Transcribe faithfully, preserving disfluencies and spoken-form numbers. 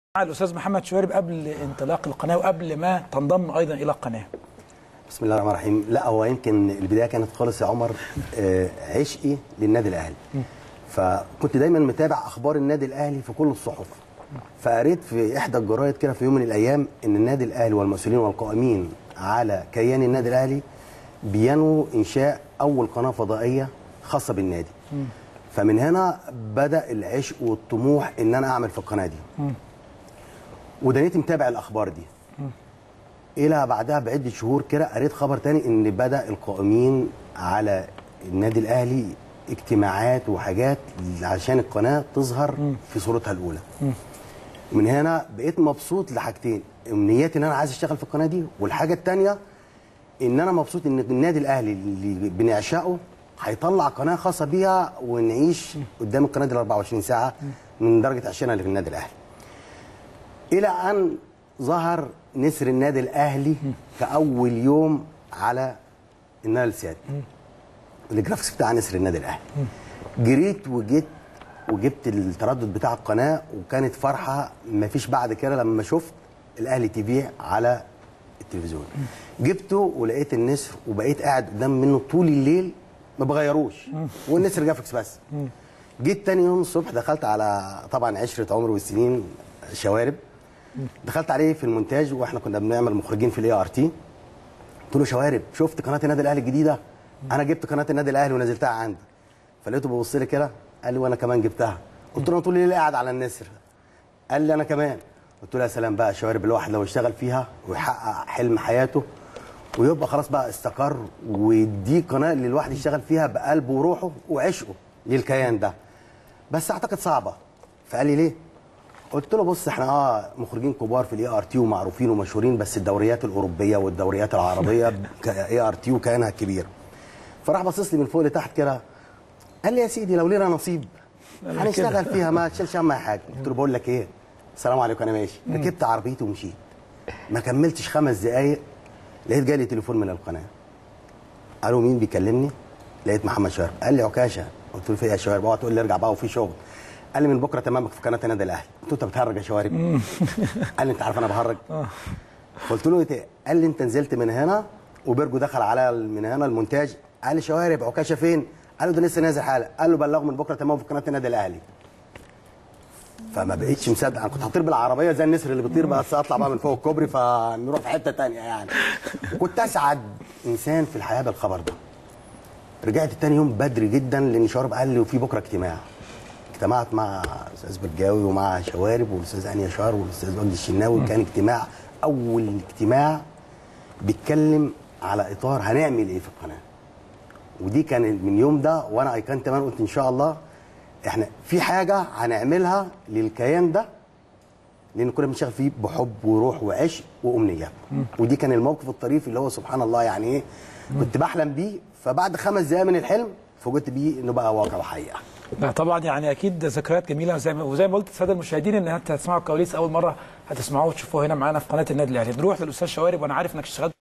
مع الاستاذ محمد شوارب قبل انطلاق القناه وقبل ما تنضم ايضا الى القناه. بسم الله الرحمن الرحيم. لا هو يمكن البدايه كانت خالص يا عمر عشقي للنادي الاهلي. فكنت دايما متابع اخبار النادي الاهلي في كل الصحف. فقريت في احدى الجرايد كده في يوم من الايام ان النادي الاهلي والمسؤولين والقائمين على كيان النادي الاهلي بينوا انشاء اول قناه فضائيه خاصه بالنادي. فمن هنا بدا العشق والطموح ان انا اعمل في القناه دي. ودنيتي متابع الاخبار دي. الى بعدها بعده شهور كده قريت خبر تاني ان بدا القائمين على النادي الاهلي اجتماعات وحاجات عشان القناه تظهر في صورتها الاولى. من هنا بقيت مبسوط لحاجتين، امنياتي ان انا عايز اشتغل في القناه دي، والحاجه الثانيه ان انا مبسوط ان النادي الاهلي اللي بنعشقه هيطلع قناه خاصه بيها ونعيش قدام القناه دي أربعة وعشرين ساعه من درجه عشقنا اللي في النادي الاهلي. الى ان ظهر نسر النادي الاهلي كاول يوم على النادي السيادي. الجرافيكس بتاع نسر النادي الاهلي. جريت وجيت وجبت التردد بتاع القناه، وكانت فرحه ما فيش بعد كده لما شفت الاهلي تي في على التلفزيون. جبته ولقيت النسر وبقيت قاعد قدام منه طول الليل ما بغيروش، والنسر جرافيكس بس. جيت تاني يوم الصبح دخلت على طبعا عشره عمر والسنين شوارب، دخلت عليه في المونتاج واحنا كنا بنعمل مخرجين في الاي ار تي. قلت له شوارب شفت قناه النادي الاهلي الجديده؟ انا جبت قناه النادي الاهلي ونزلتها عندي. فلقيته بيبص لي كده قال لي وانا كمان جبتها. قلت له انا طول الليل قاعد على النسر. قال لي انا كمان. قلت له يا سلام بقى شوارب، الواحد لو اشتغل فيها ويحقق حلم حياته ويبقى خلاص بقى استقر، ودي قناه اللي الواحد يشتغل فيها بقلبه وروحه وعشقه للكيان ده. بس اعتقد صعبه. فقال لي ليه؟ قلت له بص احنا اه مخرجين كبار في الاي ار تي ومعروفين ومشهورين، بس الدوريات الاوروبيه والدوريات العربيه كاي ار تي وكيانها كبير. فراح باصص لي من فوق لتحت كده قال لي يا سيدي لو لينا نصيب هنشتغل فيها ما تشيلش هم حاجه. قلت له بقول لك ايه، السلام عليكم انا ماشي. ركبت عربيتي ومشيت. ما كملتش خمس دقائق لقيت جالي تليفون من القناه. قالوا مين بيكلمني؟ لقيت محمد شوارب. قال لي عكاشه. قلت له في ايه يا شوارب؟ اوعى تقول لي ارجع بقى وفي شغل. قال لي من بكره تمامك في قناه النادي الاهلي. قلت له انت بتهرج يا شوارب؟ قال لي انت عارف انا بهرج؟ قلت له ايه؟ قال لي انت نزلت من هنا وبرجو دخل على من هنا المونتاج. قال لي شوارب عكاشه فين؟ قال له ده لسه نازل حاله. قال له بلغه من بكره تمام في قناه النادي الاهلي. فما بقتش مصدق، انا كنت هطير بالعربيه زي النسر اللي بيطير، بس اطلع بقى من فوق الكوبري فنروح في حته ثانيه يعني. كنت اسعد انسان في الحياه بالخبر ده. رجعت تاني يوم بدري جدا لان شوارب قال لي وفي بكره اجتماع. اجتمعت مع الاستاذ برجاوي ومع شوارب والاستاذ انيا شار والاستاذ وجدي الشناوي. كان اجتماع اول اجتماع بيتكلم على اطار هنعمل ايه في القناه. ودي كان من يوم ده وانا ايقنت تمام، قلت ان شاء الله احنا في حاجه هنعملها للكيان ده، لان كنا بنشتغل فيه بحب وروح وعشق وامنيات. ودي كان الموقف الطريف اللي هو سبحان الله يعني ايه كنت بحلم بيه، فبعد خمس دقايق من الحلم فوجئت بيه انه بقى واقع وحقيقه. لا طبعا يعني اكيد ذكريات جميله، وزي ما وزي ما قلت الساده المشاهدين ان انت هتسمعوا الكواليس اول مره هتسمعوه وتشوفوه هنا معانا في قناه النادي الاهلي. نروح للاستاذ شوارب وانا عارف انك اشتغلت